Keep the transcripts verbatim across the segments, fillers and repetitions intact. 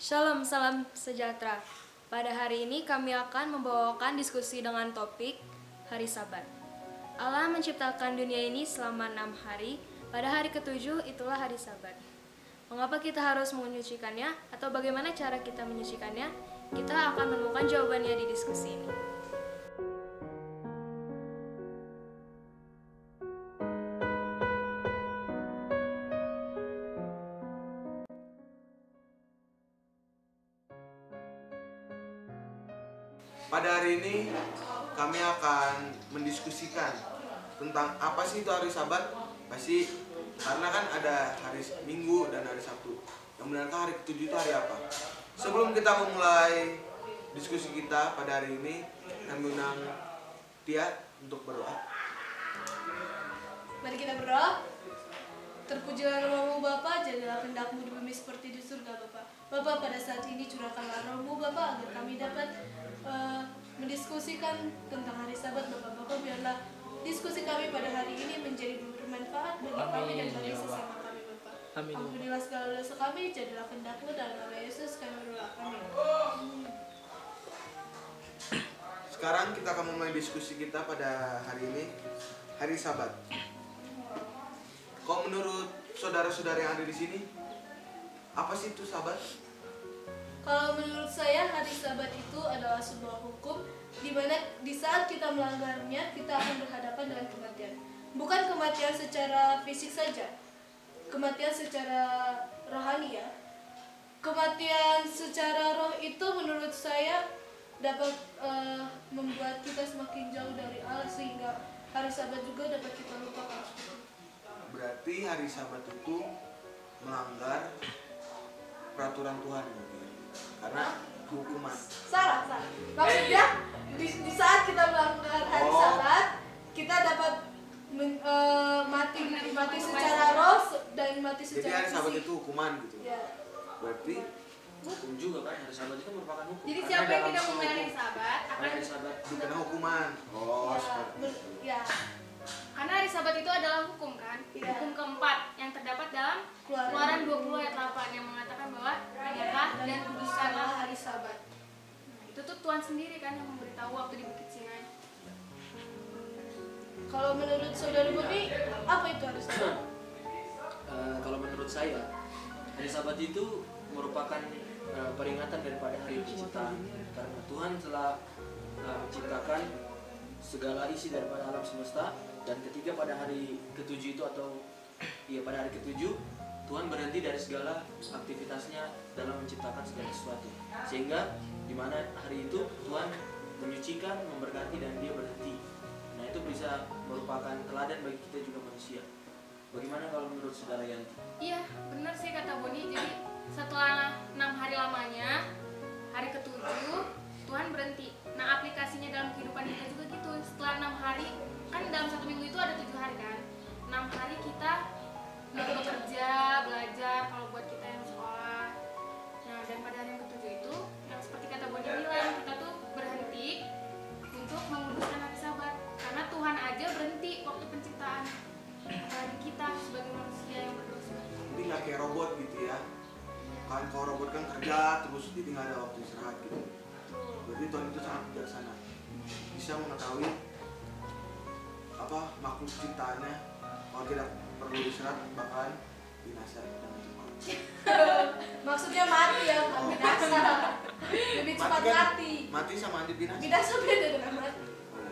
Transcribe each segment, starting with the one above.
Shalom, salam sejahtera. Pada hari ini kami akan membawakan diskusi dengan topik Hari Sabat. Allah menciptakan dunia ini selama enam hari. Pada hari ketujuh itulah hari Sabat. Mengapa kita harus menyucikannya atau bagaimana cara kita menyucikannya? Kita akan menemukan jawabannya di diskusi ini. Pada hari ini kami akan mendiskusikan tentang apa sih itu hari Sabat. Pasti karena kan ada hari Minggu dan hari Sabtu. Yang benarkah hari ketujuh itu hari apa? Sebelum kita memulai diskusi kita pada hari ini, kami undang Tia untuk berdoa. Mari kita berdoa. Terpujilah namamu Bapa, jadilah kehendak-Mu di bumi seperti di surga Bapa. Bapa, pada saat ini curahkanlah roh-Mu Bapa agar kami dapat uh, mendiskusikan tentang hari Sabat Bapa. Bapa, biarlah diskusi kami pada hari ini menjadi bermanfaat bagi kami dan bagi sesama kami Bapa. Ampunilah segala dosa kami, jadilah kehendak-Mu dalam nama Yesus kami berdoa. Amin. Sekarang kita akan memulai diskusi kita pada hari ini, hari Sabat. Kok menurut saudara-saudara yang ada di sini, apa sih itu Sabat? Kalau menurut saya hari Sabat itu adalah sebuah hukum di mana di saat kita melanggarnya kita akan berhadapan dengan kematian. Bukan kematian secara fisik saja, kematian secara rohani ya. Kematian secara roh itu menurut saya dapat uh, membuat kita semakin jauh dari Allah sehingga hari Sabat juga dapat kita lupakan. Berarti hari Sabat itu melanggar peraturan Tuhan gitu ya? Karena hukuman. Salah, salah. Maksudnya di, di saat kita melanggar hari Oh. Sabat, kita dapat men, uh, mati mati secara roh dan mati Jadi secara hari Sabat fisik. itu hukuman gitu. Ya. Berarti Hukum juga kan, hari Sabat itu merupakan hukum. Jadi Karena siapa yang dalam tidak seluruh memulai Sabat akan hari Sabat dikena hukuman. Oh, Ya, seperti men- itu. ya. karena hari Sabat itu adalah hukum kan? Iya. Hukum keempat yang terdapat dalam Keluaran. Keluaran dua puluh ayat delapan yang mengatakan bahwa ingatlah dan kuduskanlah hari Sabat. Nah, itu tuh Tuhan sendiri kan yang memberitahu waktu di Bukit Sinai. Kalau menurut saudara Bobi, apa itu hari Sabat? Eh, kalau menurut saya, hari Sabat itu merupakan eh, peringatan daripada hari penciptaan. Karena Tuhan telah eh, menciptakan segala isi daripada alam semesta, dan ketika pada hari ketujuh itu atau iya pada hari ketujuh Tuhan berhenti dari segala aktivitasnya dalam menciptakan segala sesuatu, sehingga di mana hari itu Tuhan menyucikan, memberkati, dan dia berhenti. Nah, itu bisa merupakan teladan bagi kita juga manusia. Bagaimana kalau menurut saudara Yanti? Iya, benar sih kata Boni. Jadi setelah enam hari lamanya, hari ketujuh Tuhan berhenti. Nah, aplikasinya dalam kehidupan kita juga gitu. Setelah enam hari, kan dalam satu minggu itu ada tujuh hari kan. Enam hari kita bekerja, belajar, kalau buat kita yang sekolah. Nah, dan pada hari yang ketujuh itu, yang seperti kata Boni bilang, kita tuh berhenti untuk menguduskan hari Sabat. Karena Tuhan aja berhenti waktu penciptaan. Apalagi kita sebagai manusia yang berdosa. Jadi nggak kayak robot gitu ya. Kan kalau robot kan kerja terus, jadi nggak ada waktu istirahat gitu. Berarti Tuhan itu sangat bijaksana, bisa mengetahui apa makhluk ciptaannya. Kalau tidak perlu istirahat bakalan binasa dengan cepat. Maksudnya mati ya, bukan binasa. Lebih cepat kan mati. mati sama anti binasa. Binasa beda dengan mati.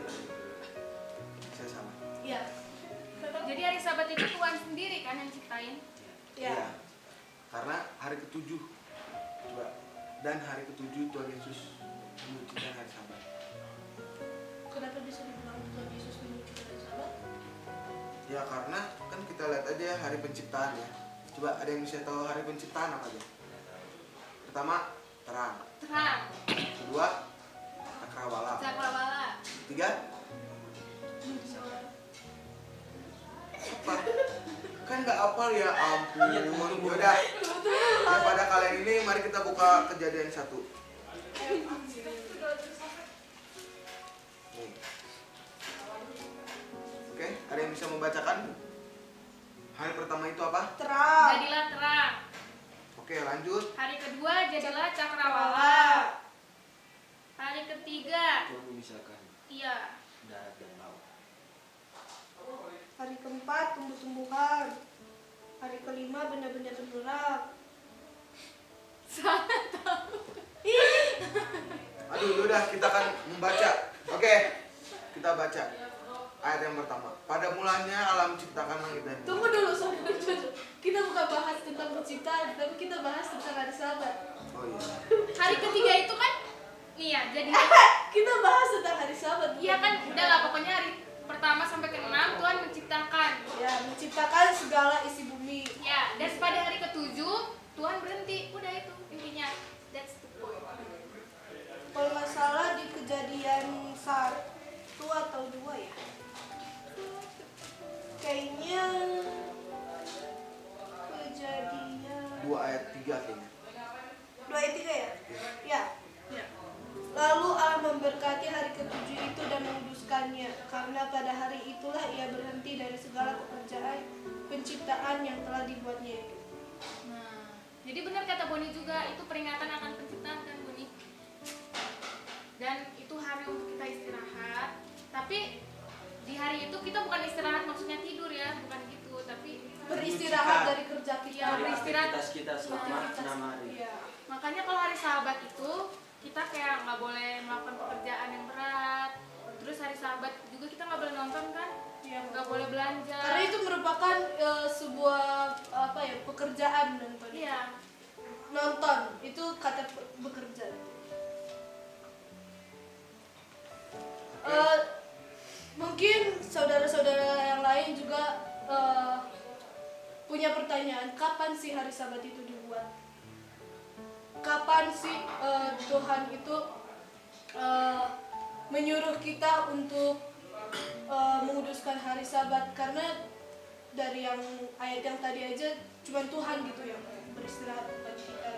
Saya sama. Iya. Jadi hari Sabat itu Tuhan sendiri kan yang ciptain. Iya. Iya. Karena hari ketujuh, coba, dan hari ketujuh Tuhan Yesus menyucikan hari Sabat. Kenapa bisa dibilang Tuhan Yesus menyucikan hari Sabat? Ya karena kan kita lihat aja hari penciptaan ya. Coba ada yang bisa tahu hari penciptaan apa aja? Pertama, terang. Terang, Kedua, cakrawala. cakrawala, Tiga, apa? Kan nggak apal ya, ampun. Yaudah, daripada kalian ini, mari kita buka Kejadian satu. Nih. Oke, ada yang bisa membacakan? Hari pertama itu apa? Terang. jadilah terang. Oke, lanjut. Hari kedua adalah cakrawala. Hari ketiga, Tuhan memisahkan iya. darat dan laut. Hari keempat tumbuh-tumbuhan. Hari kelima benda-benda bergerak. Aduh, udah kita akan membaca. Oke, kita baca ayat yang pertama. Pada mulanya Allah menciptakan langit dan bumi. Tunggu dulu, saudara Jojo. Kita bukan bahas tentang penciptaan, tapi kita bahas tentang hari Sabat. Oh iya. Hari ketiga itu kan, nih ya, jadi Kita bahas tentang hari Sabat. iya kan, udah lah pokoknya hari pertama sampai ke enam Tuhan menciptakan. Ya, menciptakan segala isi bumi. Ya, dan pada hari ketujuh Tuhan berhenti. Udah itu intinya. That's the point. Kalau nggak salah di kejadian satu atau dua ya. Kayaknya kejadian Dua ayat tiga kayaknya. dua ayat tiga ya? Ya. Lalu Allah memberkati hari ketujuh itu dan menguduskannya, karena pada hari itulah ia berhenti dari segala pekerjaan penciptaan yang telah dibuatnya itu. Nah, jadi benar kata Boni juga, itu peringatan akan penciptaan kan Boni. Dan itu hari untuk kita istirahat. Tapi di hari itu kita bukan istirahat maksudnya tidur ya, bukan gitu, tapi Beristirahat dari kerja kita. Ya, Dari beristirahat. aktivitas kita selama Aktivitas- enam hari. Iya. makanya kalau hari Sabat itu kita kayak nggak boleh melakukan pekerjaan yang berat. Terus hari Sabat juga kita nggak boleh nonton kan, Iya. nggak boleh belanja. Karena itu merupakan eh, sebuah apa ya, pekerjaan nonton. Iya. Nonton itu kata pe- bekerja. Eh, mungkin saudara-saudara yang lain juga eh, punya pertanyaan, kapan sih hari Sabat itu dibuat? Kapan sih eh, Tuhan itu eh, menyuruh kita untuk eh, menguduskan hari Sabat? Karena dari yang ayat yang tadi aja cuma Tuhan gitu yang beristirahat, bukan kita.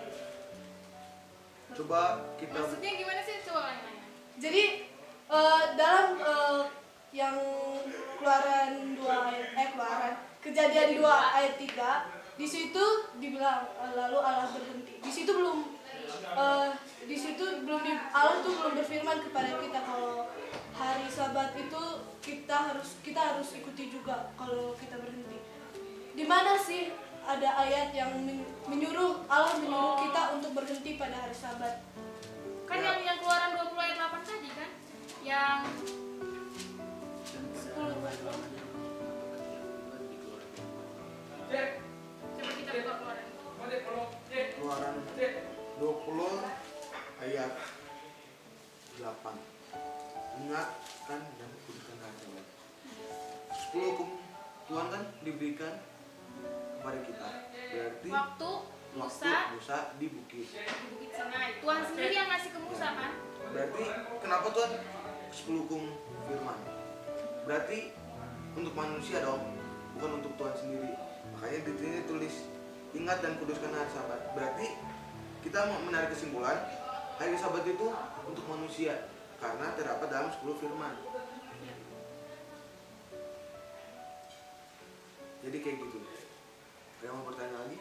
Coba kita Maksudnya gimana sih, coba nanya. Jadi eh, dalam eh, yang keluaran dua ayat eh keluaran kejadian dua ayat tiga, di situ dibilang eh, lalu Allah berhenti. Di situ belum eh, di situ belum di, Allah tuh belum berfirman kepada kita kalau hari Sabat itu kita harus kita harus ikuti juga kalau kita berhenti. Di mana sih ada ayat yang men- menyuruh Allah menyuruh kita untuk berhenti pada hari Sabat? Kan yang yang keluaran dua puluh ayat delapan tadi kan, yang sepuluh coba kita buka keluaran. Keluaran dua puluh ayat delapan. Ingatkan dan kuduskan hari Sabat. Sepuluh hukum Tuhan kan diberikan kepada kita. Berarti Waktu waktu Musa Musa di bukit. di Bukit Sinai, Tuhan sendiri yang ngasih ke Musa kan. Berarti kenapa Tuhan sepuluh hukum firman? Berarti untuk manusia dong, bukan untuk Tuhan sendiri. Makanya di sini tulis ingat dan kuduskan hari Sabat. Berarti kita mau menarik kesimpulan hari Sabat itu untuk manusia karena terdapat dalam sepuluh firman. Jadi kayak gitu. Ada yang mau bertanya lagi?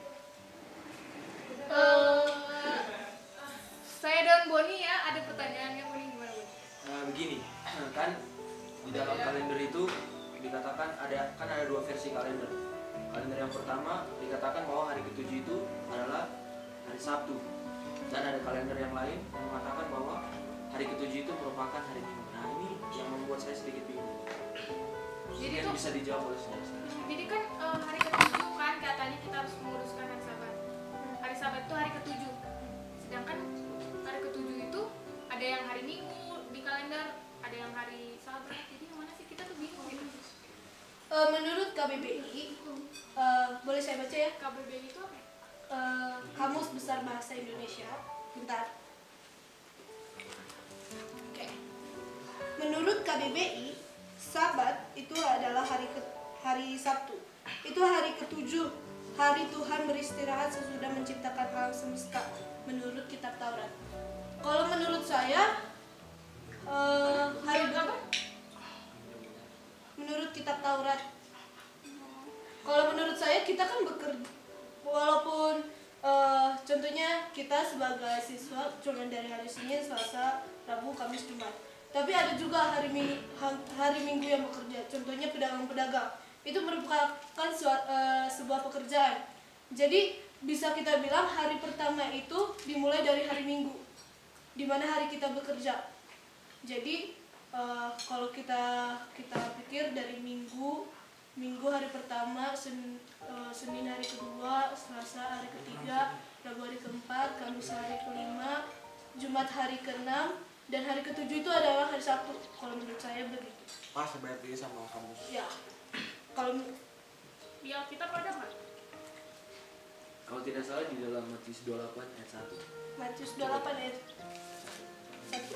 Eh, saya dan Boni ya ada pertanyaannya Boni gimana Boni? Nah, begini, kan di dalam kalender itu dikatakan ada kan ada dua versi kalender. Kalender yang pertama dikatakan bahwa hari ketujuh itu adalah hari Sabtu, dan ada kalender yang lain yang mengatakan bahwa hari ketujuh itu merupakan hari Minggu. Nah ini yang membuat saya sedikit bingung. Jadi Mungkin tuh bisa dijawab oleh saudara. Jadi kan eh, hari ketujuh kan katanya kita harus menguruskan hari Sabat. Hari Sabat itu hari ketujuh. Sedangkan hari ketujuh itu ada yang hari Minggu di kalender, ada yang hari Sabat. Jadi yang mana sih kita tuh bingung gitu. Eh, menurut K B B I, eh, boleh saya baca ya? K B B I itu apa? ya? Eh, Kamus Besar Bahasa Indonesia. Bentar. Oke. Menurut K B B I, Sabat itu adalah hari ke, hari Sabtu. Itu hari ketujuh, hari Tuhan beristirahat sesudah menciptakan alam semesta menurut kitab Taurat. Kalau menurut saya, eh, hari Menurut apa? menurut kitab Taurat. Kalau menurut saya kita kan bekerja, walaupun eh, contohnya kita sebagai siswa cuma dari hari Senin, Selasa, Rabu, Kamis, Jumat. Tapi ada juga hari minggu, hari Minggu yang bekerja. Contohnya pedagang-pedagang. Itu merupakan sua- eh, sebuah pekerjaan. Jadi bisa kita bilang hari pertama itu dimulai dari hari Minggu, di mana hari kita bekerja. Jadi eh, kalau kita kita pikir dari Minggu, Minggu hari pertama, Sen, eh, Senin hari kedua, Selasa hari ketiga, Rabu hari keempat, Kamis hari kelima, Jumat hari keenam, dan hari ketujuh itu adalah hari Sabtu. Kalau menurut saya begitu. Pas berarti sama kamu. Ya, kalau Di Alkitab ada nggak? Kalau tidak salah di dalam Matius dua puluh delapan ayat satu. Matius dua puluh delapan ayat satu.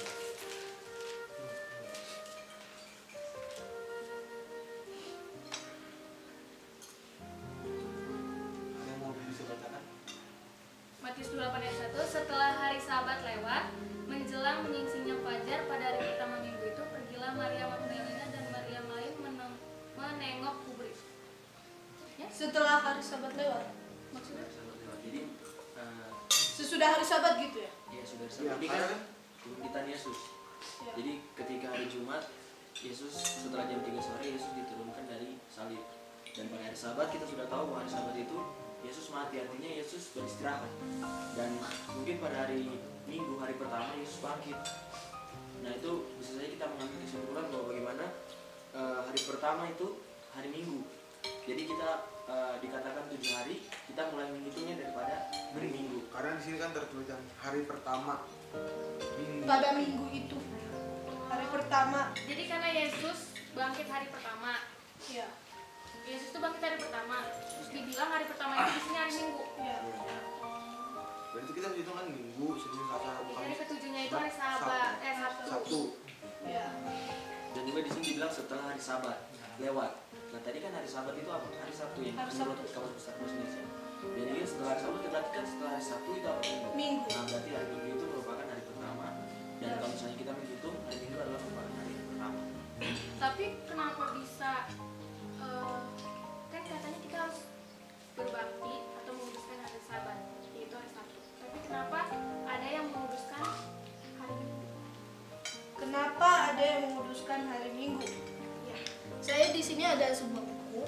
Ada yang mau bisa bacakan? Matius dua puluh delapan ayat satu. Setelah hari Sabat lewat, menjelang menyingsingnya fajar pada hari pertama minggu itu, pergilah Maria Magdalena dan Maria lain menem- menengok kubur itu. Ya? Setelah hari Sabat lewat, maksudnya Jadi eh, sesudah hari Sabat gitu ya? ya sudah Iya, salah. Ini kan karena kebangkitan Yesus. Ya. Jadi ketika hari Jumat, Yesus setelah jam tiga sore Yesus diturunkan dari salib. Dan pada hari Sabat kita sudah tahu bahwa hari Sabat itu Yesus mati, artinya Yesus beristirahat. Dan mungkin pada hari Minggu, hari pertama Yesus bangkit. Nah itu bisa saja kita mengambil kesimpulan bahwa bagaimana eh, hari pertama itu hari Minggu. Jadi kita eh, dikatakan tujuh hari, kita mulai menghitungnya daripada hari Minggu. karena di sini kan tertuliskan hari pertama minggu. Pada minggu itu, hari pertama. Jadi karena Yesus bangkit hari pertama, Ya, Yesus itu bangkit hari pertama, terus dibilang hari pertama itu di sini hari Minggu. ya. Berarti kita hitung kan minggu, Senin, Selasa, Rabu, Jadi Kamis, ketujuhnya itu hari Sabat, eh Sabtu. Sabtu. Ya. Dan juga di sini dibilang setelah hari Sabat lewat. Nah tadi kan hari Sabat itu apa? Hari Sabtu yang Hari menurut Sabtu. Kamus Besar Bahasa Indonesia. Jadi kan setelah hari Sabat berarti kan setelah hari Sabtu itu apa? Minggu. Minggu. Nah berarti hari Minggu itu merupakan hari pertama. Dan Ya. kalau misalnya kita menghitung hari Minggu adalah merupakan hari pertama. Tapi kenapa bisa eh, kan katanya kita harus berbakti atau menguduskan hari Sabat, yaitu hari Sabtu. Tapi kenapa ada yang menguduskan hari Minggu? Kenapa ada yang menguduskan hari Minggu? Ya. Saya di sini ada sebuah buku.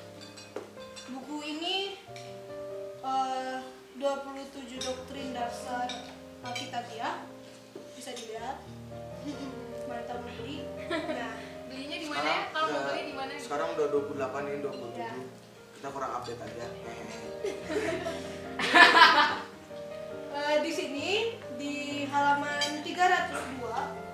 Buku ini eh, dua puluh tujuh doktrin dasar Alkitabiah. Bisa dilihat. Mantap beli. Nah, Belinya di mana ya? Kalau mau beli di mana? Sekarang udah dua puluh delapan ini dua puluh tujuh. Ya. Kita kurang update aja. eh, di sini di halaman tiga ratus dua,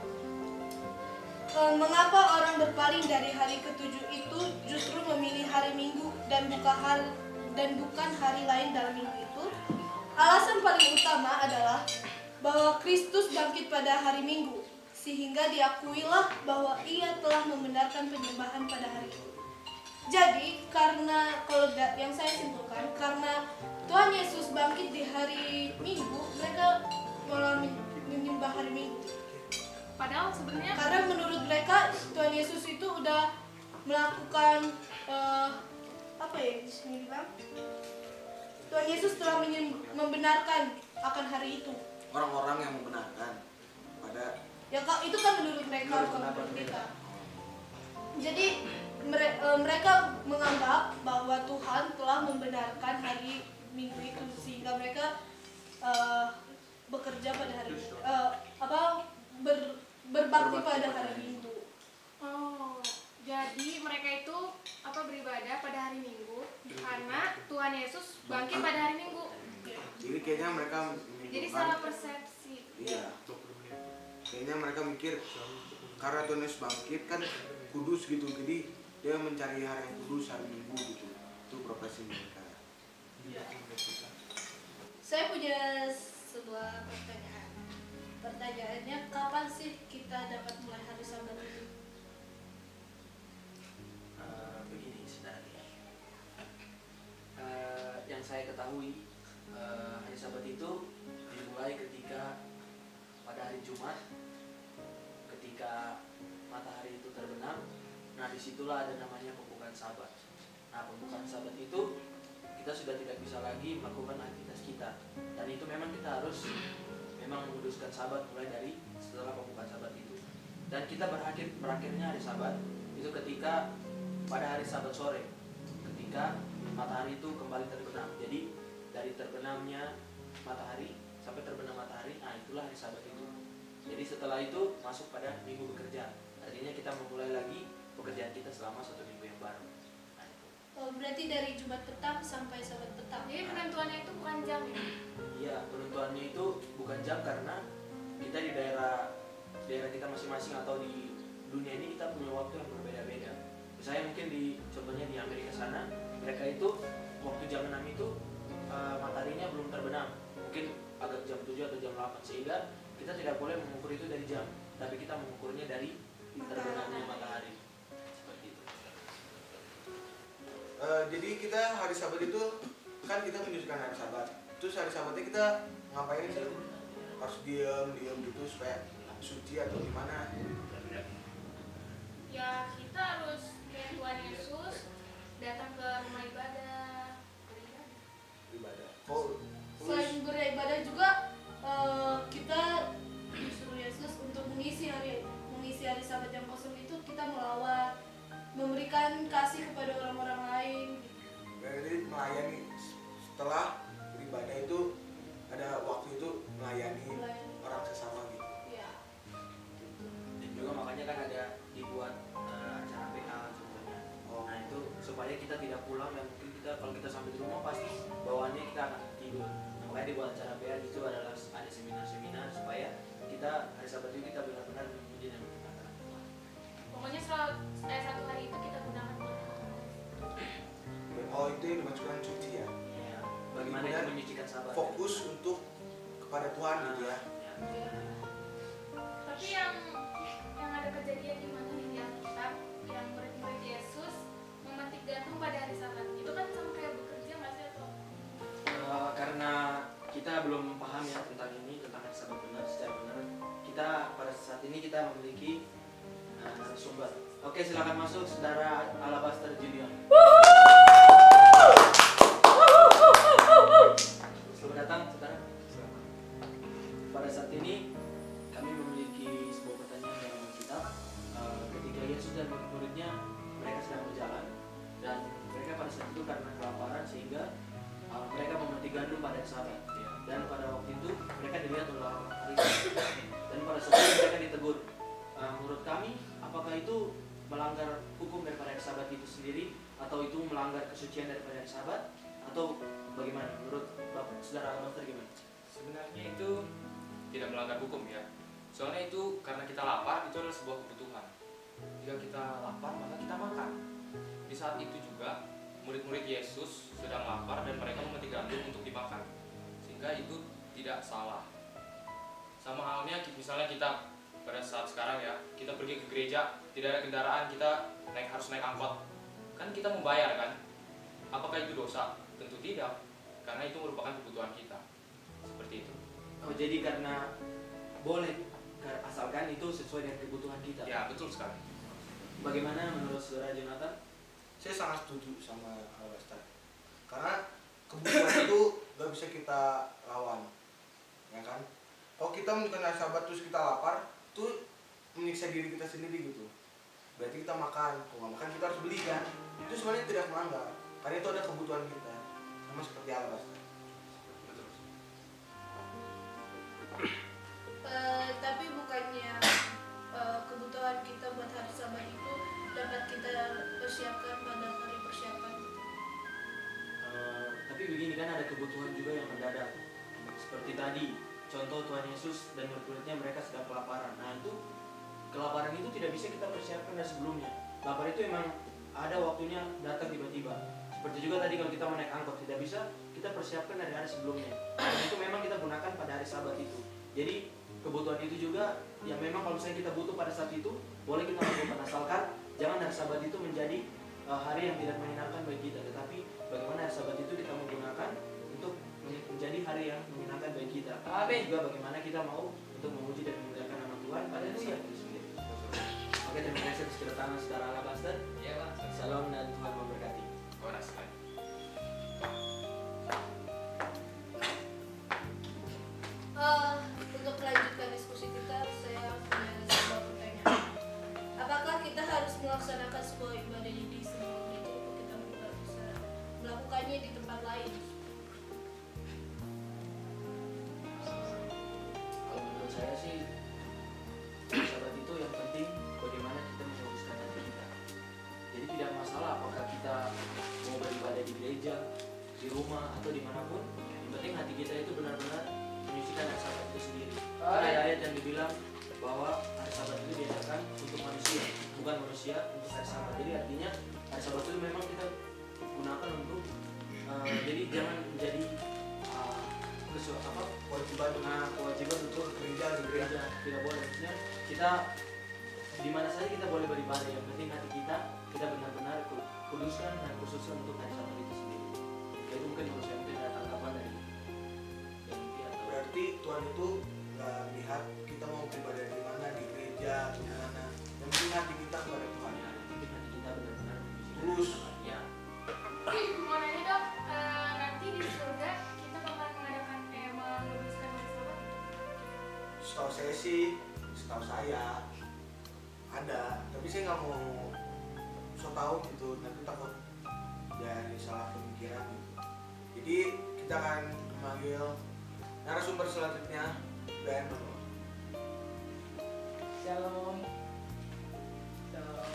eh, mengapa orang berpaling dari hari ketujuh itu justru memilih hari Minggu dan bukan hari dan bukan hari lain dalam minggu itu? Alasan paling utama adalah bahwa Kristus bangkit pada hari Minggu, sehingga diakuilah bahwa ia telah membenarkan penyembahan pada hari itu. Jadi, karena kalau da- yang saya simpulkan, karena Tuhan Yesus bangkit di hari Minggu, mereka malah men- menyembah hari Minggu. Padahal sebenarnya Karena menurut mereka Tuhan Yesus itu udah melakukan eh, apa ya di sini bilang? Tuhan Yesus telah menyem- membenarkan akan hari itu. Orang-orang yang membenarkan pada Ya Kak, itu kan menurut mereka Menurut bukan pendapat menurut kita. Jadi mere- eh, mereka menganggap bahwa Tuhan telah membenarkan hari Minggu itu sehingga mereka eh, bekerja pada hari eh, apa ber- berbakti Berbakti pada pada hari hari Minggu. oh, jadi mereka itu apa beribadah pada hari Minggu karena Tuhan Yesus bangkit pada hari Minggu. jadi kayaknya mereka Jadi menimbulkan- salah persepsi. Iya. Kayaknya mereka mikir karena Tuhan Yesus bangkit kan kudus gitu, jadi dia mencari hari yang kudus, hari Minggu gitu. Itu profesi mereka. Saya punya sebuah pertanyaan. Pertanyaannya, kapan sih kita dapat mulai hari Sabat itu? Eh, begini sebenarnya. Eh, yang saya ketahui eh, hari Sabat itu dimulai ketika pada hari Jumat, ketika matahari itu terbenam. Nah disitulah ada namanya pembukaan Sabat. Nah pembukaan Sabat itu kita sudah tidak bisa lagi melakukan aktivitas kita. Dan itu memang kita harus memang menguduskan Sabat mulai dari setelah pembukaan Sabat itu. Dan kita berakhir berakhirnya hari Sabat itu ketika pada hari Sabat sore, ketika matahari itu kembali terbenam. Jadi dari terbenamnya matahari sampai terbenam matahari, nah itulah hari Sabat itu. Jadi setelah itu masuk pada minggu bekerja. Artinya kita memulai lagi pekerjaan kita selama satu minggu yang baru. Nah, itu. Oh, berarti dari Jumat petang sampai Sabat petang. Jadi penentuannya itu bukan jam ya? Iya, penentuannya itu bukan jam karena kita di daerah daerah kita masing-masing atau di dunia ini kita punya waktu yang berbeda-beda. Misalnya mungkin di contohnya di Amerika sana, mereka itu waktu jam enam itu uh, mataharinya belum terbenam. Mungkin agak jam tujuh atau jam delapan, sehingga kita tidak boleh mengukur itu dari jam, tapi kita mengukurnya dari terbenamnya matahari. Seperti itu. Uh, jadi kita hari Sabat itu kan kita menyucikan hari Sabat. Terus hari Sabatnya kita ngapain sih? Harus diem, diem gitu supaya suci atau gimana? Ya kita harus kayak Tuhan Yesus datang ke rumah ibadah, beribadah. Ibadah. Oh, Selain beribadah juga eh, kita disuruh Yesus untuk mengisi hari mengisi hari Sabat yang kosong itu kita melawat, memberikan kasih kepada orang-orang lain. jadi melayani setelah beribadah itu ada waktu itu melayani Melayani. orang sesama gitu. Ya. Dan juga makanya kan ada dibuat uh, acara P A contohnya. Oh. Nah itu supaya kita tidak pulang dan mungkin kita kalau kita sampai di rumah pasti bawaannya kita akan tidur. Nah, makanya dibuat acara P A itu adalah ada seminar-seminar supaya kita hari Sabat itu kita benar-benar memuji dan menyenangkan Tuhan. Pokoknya selalu eh, satu hari itu kita gunakan buat Oh, itu yang dimaksudkan suci ya. Ya, bagaimana Benar. kita menyucikan Sabat? Fokus untuk kepada Tuhan gitu ya. Ya. Tapi yang yang ada kejadian di mana nih di Alkitab yang murid-murid Yesus memetik gandum pada hari Sabat. Itu kan sama kayak bekerja nggak sih atau? Uh, karena kita belum paham ya tentang ini, tentang hari Sabat benar secara benar. Kita pada saat ini kita memiliki uh, narasumber. Oke, silakan masuk saudara Alabaster Junior. Selamat datang saudara. Pada saat ini kami memiliki sebuah pertanyaan dalam Alkitab. Uh, ketika Yesus dan murid-muridnya mereka sedang berjalan dan mereka pada saat itu karena kelaparan sehingga uh, mereka memetik gandum pada hari Sabat. Ya. Dan pada waktu itu mereka dilihat oleh orang Farisi dan pada saat itu mereka ditegur. Uh, menurut kami, apakah itu melanggar hukum daripada hari Sabat itu sendiri atau itu melanggar kesucian daripada hari Sabat atau bagaimana? Menurut Bapak Saudara Alabaster gimana? Sebenarnya itu tidak melanggar hukum ya. Soalnya itu karena kita lapar, itu adalah sebuah kebutuhan. Jika kita lapar, maka kita makan. Di saat itu juga murid-murid Yesus sedang lapar dan mereka memetik gandum untuk dimakan. Sehingga itu tidak salah. Sama halnya misalnya kita pada saat sekarang ya, kita pergi ke gereja, tidak ada kendaraan, kita naik harus naik angkot. Kan kita membayar kan? Apakah itu dosa? Tentu tidak, karena itu merupakan kebutuhan kita. Seperti itu. Oh, jadi karena boleh asalkan itu sesuai dengan kebutuhan kita. Ya, betul sekali. Bagaimana menurut Saudara Jonathan? Saya sangat setuju sama Alabaster. Karena kebutuhan itu gak bisa kita lawan, ya kan? Kalau kita menunjukkan hari Sabat terus kita lapar, itu menyiksa diri kita sendiri gitu. Berarti kita makan, kalau nggak makan kita harus beli kan? Itu sebenarnya tidak melanggar, karena itu ada kebutuhan kita, sama seperti Alabaster. Betul. Eh, tapi bukannya eh, kebutuhan kita buat hari Sabat itu dapat kita persiapkan pada hari persiapan. Uh, tapi begini kan ada kebutuhan juga yang mendadak. Seperti tadi, contoh Tuhan Yesus dan murid-muridnya mereka sedang kelaparan. Nah itu kelaparan itu tidak bisa kita persiapkan dari sebelumnya. Lapar itu emang ada waktunya datang tiba-tiba. Seperti juga tadi kalau kita mau naik angkot tidak bisa kita persiapkan dari hari sebelumnya. Dan itu memang kita gunakan pada hari Sabat itu. Jadi kebutuhan itu juga yang memang kalau misalnya kita butuh pada saat itu boleh kita lakukan, asalkan jangan hari Sabat itu menjadi uh, hari yang tidak menyenangkan bagi kita, tetapi bagaimana hari Sabat itu kita menggunakan untuk menjadi hari yang menyenangkan bagi kita. Amin. Juga bagaimana kita mau untuk memuji dan memuliakan nama Tuhan pada hari Sabat itu sendiri. Oke, terima kasih atas kedatangan Saudara Alabaster. Iya, Pak. Salam dan Tuhan memberkati. Oh, melakukannya di tempat lain. Kalau menurut saya sih hari Sabat itu yang penting bagaimana kita menguruskan hati kita. Jadi tidak masalah apakah kita mau beribadah di gereja, di rumah atau dimanapun. Yang penting hati kita itu benar-benar menyucikan hari Sabat itu sendiri. Karena ada ayat yang dibilang bahwa hari Sabat itu diadakan untuk manusia, bukan manusia untuk hari Sabat. Jadi artinya hari Sabat itu memang kita gunakan untuk uh, jadi jangan menjadi uh, kesu- apa Kewajiban nah, kewajiban untuk gereja di gereja. gereja tidak boleh. Maksudnya kita di mana saja kita boleh beribadah, yang penting hati kita kita benar-benar ku- kuduskan dan khususkan untuk hari Sabat itu sendiri. Ya, itu mungkin menurut saya mungkin ada tanggapan dari yang mungkin atau Berarti Tuhan itu nggak lihat kita mau beribadah di mana, di gereja atau di mana. Yang penting hati kita kepada Tuhan. ya, yang penting hati kita benar-benar Tulus. ya. Mau nanya dok, eh, nanti di surga kita bakal mengadakan eh menguduskan hari Sabat? Setahu saya sih, setahu saya ada, tapi saya nggak mau so tau gitu, nanti takut jadi salah pemikiran gitu. Jadi kita akan memanggil narasumber selanjutnya, Ben Manuel. Shalom. Shalom.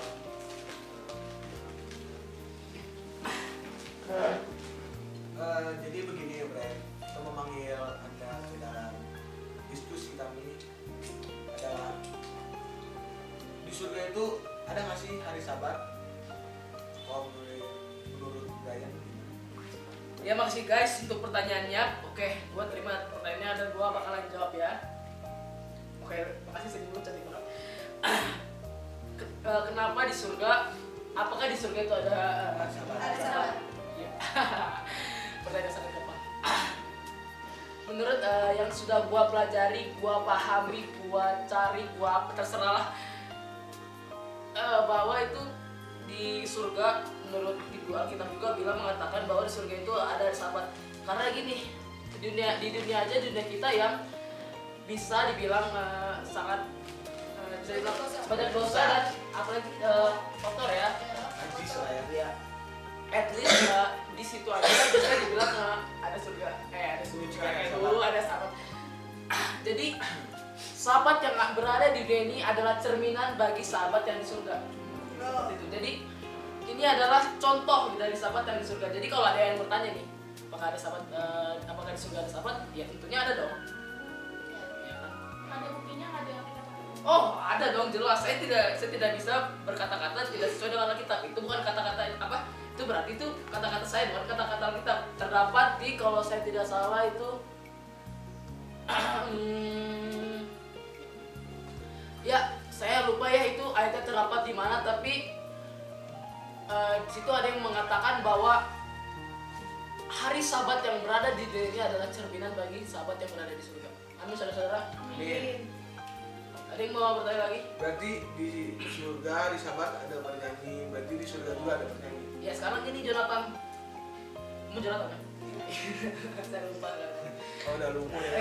Eh, eh, jadi begini ya Bre, kita memanggil Anda ke dalam diskusi kami adalah di surga itu ada nggak sih hari Sabat? Kalau menurut, menurut Brian gimana? Ya makasih guys untuk pertanyaannya. Oke, gua terima pertanyaannya dan gua bakalan jawab ya. Oke, makasih saya dulu cantik banget. Ke- eh, Kenapa di surga? Apakah di surga itu ada Hari Sabat. Hari Sabat. Iya. Pertanyaan sangat gampang. Menurut eh, yang sudah gua pelajari, gua pahami, gua cari, gua apa terserah lah. Eh, bahwa itu di surga menurut di Alkitab juga bilang mengatakan bahwa di surga itu ada Sabat. Karena gini, di dunia di dunia aja dunia kita yang bisa dibilang eh, sangat eh, bisa dibilang banyak dosa dan apalagi eh, kotor ya. Najis lah ya. Ya, at least uh, di situ aja bisa dibilang uh, ada surga, eh ada surga, Ada eh, sahabat. dulu ada sahabat. Jadi sahabat yang berada di dunia ini adalah cerminan bagi sahabat yang di surga. Seperti itu. Jadi ini adalah contoh dari sahabat yang di surga. Jadi kalau ada yang bertanya nih, apakah ada sahabat, uh, apakah di surga ada sahabat? Ya tentunya ada dong. Ya kan? Ada buktinya nggak ada kita pakai? Oh, ada dong jelas. Saya tidak saya tidak bisa berkata-kata tidak sesuai dengan Alkitab. Itu bukan kata-kata apa? Itu berarti itu kata-kata saya bukan kata-kata Alkitab. Terdapat di kalau saya tidak salah itu hmm, ya, saya lupa ya itu ayatnya terdapat di mana tapi eh, di situ ada yang mengatakan bahwa hari Sabat yang berada di dunia ini adalah cerminan bagi sahabat yang berada di surga. Amin saudara-saudara. Amin. Ada yang mau bertanya lagi? Berarti di surga, di Sabat ada bernyanyi, berarti di surga juga ada bernyanyi. Ya sekarang gini Jonathan. Kamu Jonathan ya? Saya lupa kan. Oh udah lumpuh ya.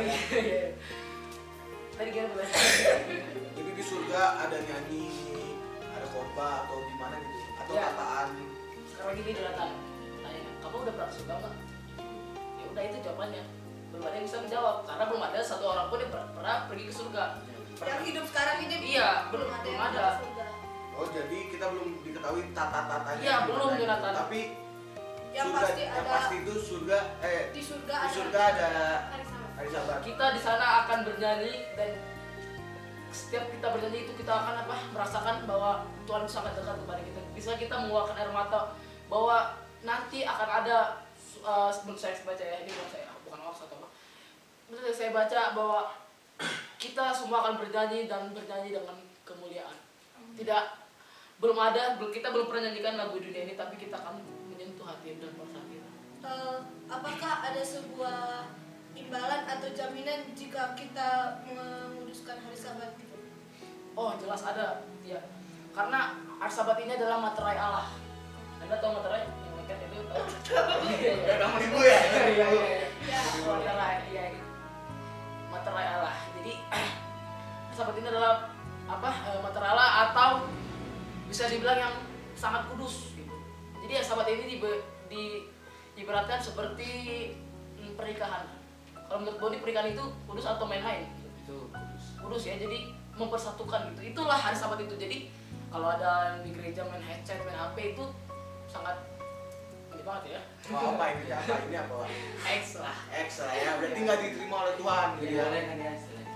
Tadi gimana bertanya? Jadi di surga ada nyanyi, ada khotbah atau gimana gitu, atau Ya. kataan. Sekarang gini Jonathan. Tanya, kamu udah pernah ke surga nggak? Ya udah itu jawabannya. Belum ada yang bisa menjawab karena belum ada satu orang pun yang pernah, pernah pergi ke surga. Yang hidup sekarang ini Iya, belum belum ada belum yang ada. masuk surga. Oh jadi kita belum diketahui tata-tatanya. Iya, gimana belum, gitu. Jonathan. Tapi Yang surga, pasti yang ada pasti itu surga, eh di surga di ada. surga ada Hari Sabat. hari Sabat. Kita di sana akan bernyanyi dan setiap kita bernyanyi itu kita akan apa merasakan bahwa Tuhan sangat dekat kepada kita. Bisa kita mengeluarkan air mata bahwa nanti akan ada uh, sebelum saya baca ya ini bukan saya bukan hoax atau apa. Betul saya baca bahwa kita semua akan bernyanyi dan bernyanyi dengan kemuliaan. Tidak belum ada belum kita belum pernah nyanyikan lagu dunia ini tapi kita akan menyentuh hati dan perasaan kita. Eh, apakah ada sebuah imbalan atau jaminan jika kita menguduskan hari Sabat gitu? Oh jelas ada ya karena hari Sabat ini adalah materai Allah. Anda tahu materai yang lengket itu tahu? Iya iya. Kamu ibu ya? Iya iya iya. Ya. Materai iya gitu. Materai Allah. Jadi hari Sabat ini adalah apa eh, materai Allah atau bisa dibilang yang sangat kudus gitu. Jadi hari Sabat ini di, di ibaratkan seperti mm, pernikahan. Kalau menurut Boni pernikahan itu kudus atau main-main? Itu kudus. Kudus ya, jadi mempersatukan gitu. Itulah hari Sabat itu. Jadi kalau ada di gereja main headset, main H P itu sangat ini banget ya. Oh, apa ini? Apa ini apa? X lah. X lah ya. Berarti nggak diterima oleh Tuhan gitu Jadi ya. boleh kan ya istilahnya.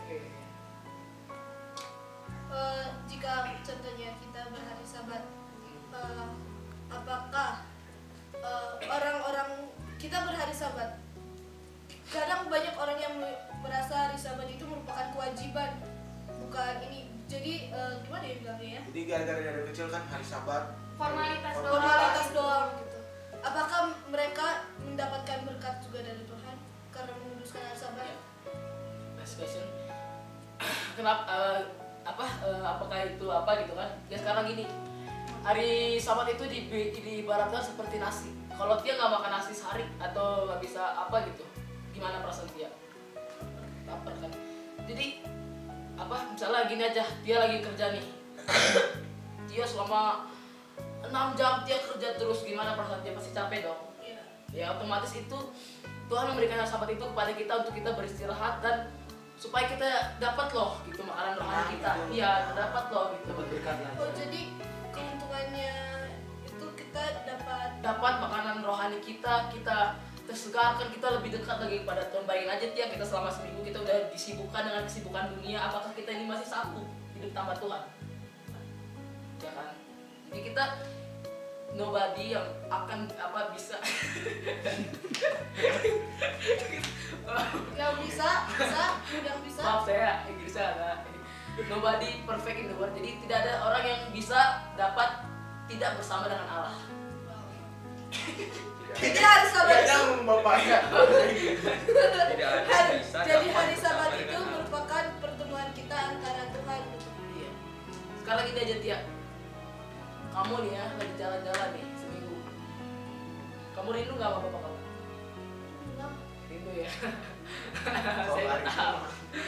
Eh, jika contohnya kita berhari Sabat, eh, apakah eh, orang-orang kita berhari Sabat? Kadang banyak orang yang merasa hari Sabat itu merupakan kewajiban, bukan ini. Jadi eh, gimana ya bilangnya ya? Jadi gara-gara dari kecil kan hari Sabat Formalitas doang. Formalitas doang gitu. Apakah mereka mendapatkan berkat juga dari Tuhan karena menguduskan hari Sabat? Next question. Kenapa eh, apa eh, apakah itu apa gitu kan? Ya sekarang gini. Hari Sabat itu di, diibaratkan seperti nasi. Kalau dia nggak makan nasi sehari atau nggak bisa apa gitu, gimana perasaan dia? Lapar kan. Jadi apa? Misalnya gini aja, dia lagi kerja nih. Dia selama enam jam dia kerja terus, gimana perasaan dia? Pasti capek dong. Iya. Ya otomatis itu Tuhan memberikan hari Sabat itu kepada kita untuk kita beristirahat dan supaya kita dapat loh gitu makanan rohani kita. Iya, dapat loh gitu. Dapat berkat lah. Oh jadi keuntungannya itu kita dapat Dapat makanan rohani kita, kita tersegarkan, kita lebih dekat lagi kepada Tuhan. Bayangin aja Tia, kita selama seminggu kita udah disibukkan dengan kesibukan dunia, apakah kita ini masih sanggup hidup tanpa Tuhan? Ya kan? Jadi kita nobody yang akan apa bisa yang bisa bisa yang bisa maaf saya Inggrisnya ada nobody perfect in the world, jadi tidak ada orang yang bisa dapat tidak bersama dengan Allah. jadi hari Sabat itu yang bapaknya. Tidak ada yang bisa jadi dapat hari bersama Sabat dengan itu Allah. merupakan pertemuan kita antara Tuhan gitu. Iya. Sekarang gini aja Tia, kamu nih ya lagi jalan-jalan nih seminggu, kamu rindu nggak sama bapak kamu? Rindu ya. Saya nggak tahu.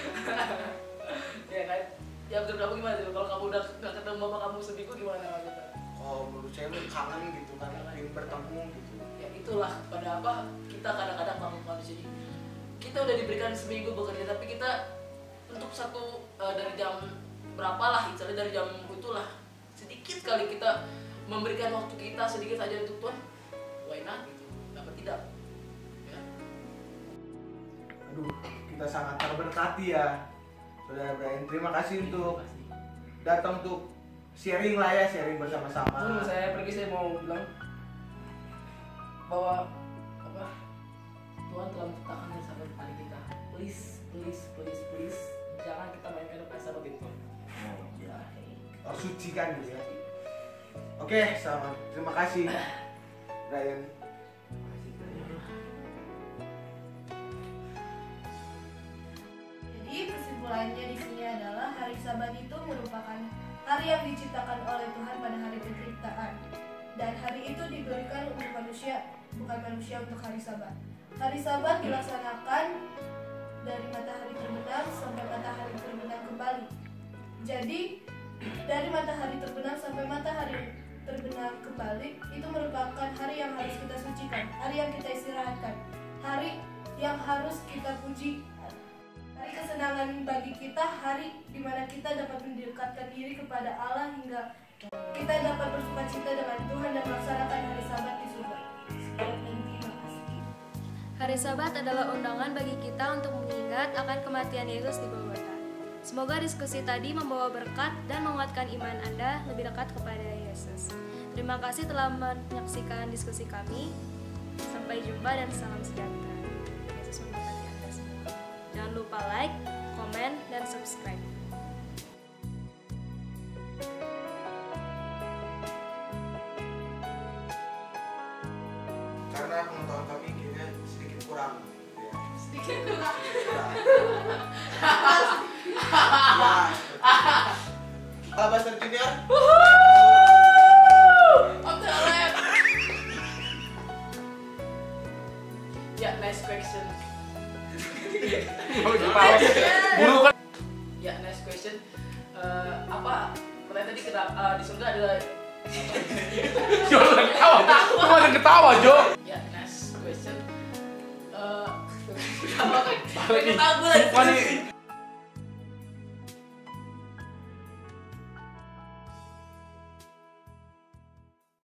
Ya kan? Ya menurut kamu gimana tuh? Kalau kamu udah nggak ketemu bapak kamu seminggu gimana maksudnya? Oh, menurut saya lu kangen gitu kan, ingin bertemu gitu. Ya itulah pada apa kita kadang-kadang makhluk manusia ini. Kita udah diberikan seminggu bekerja, tapi kita untuk satu eh, dari jam berapa lah, misalnya dari jam itulah sedikit kali kita memberikan waktu kita sedikit saja untuk Tuhan. Why not gitu? Kenapa tidak? Ya. Aduh, kita sangat terberkati ya. Saudara Brian, terima kasih untuk Pasti. datang untuk sharing lah ya, sharing Sebelum bersama-sama. saya pergi saya mau bilang bahwa apa Tuhan telah menciptakan hari Sabat kepada kita. Please, please, please, please jangan kita mainkan hari Sabat itu. Oh, Ya. oh, suci kan gitu ya. Oke, selamat. Terima kasih Brian. Jadi kesimpulannya di sini adalah hari Sabat itu merupakan hari yang diciptakan oleh Tuhan pada hari penciptaan. Dan hari itu diberikan untuk manusia, bukan manusia untuk hari Sabat. Hari Sabat dilaksanakan dari matahari terbenam sampai matahari terbenam kembali. Jadi dari matahari terbenam sampai matahari terbenam kembali itu merupakan hari yang harus kita sucikan, hari yang kita istirahatkan, hari yang harus kita puji. Hari kesenangan bagi kita, hari di mana kita dapat mendekatkan diri kepada Allah hingga kita dapat bersukacita dengan Tuhan dan melaksanakan hari Sabat di surga. Sekian dan terima kasih. Hari Sabat adalah undangan bagi kita untuk mengingat akan kematian Yesus di Golgota. Semoga diskusi tadi membawa berkat dan menguatkan iman Anda lebih dekat kepada Yesus. Terima kasih telah menyaksikan diskusi kami. Sampai jumpa dan salam sejahtera. Yesus memberkati Anda semua. Jangan lupa like, komen, dan subscribe. Karena pengetahuan kami kayaknya sedikit kurang. Ya. Sedikit kurang. Ya. Halo Buster Junior. Oke, alright. Ya, next question. Ya, next question. Eh, apa pertanyaan tadi kita eh, di surga adalah Jangan ketawa, cuma ada ketawa, Jo. ya, next Sumpah nih,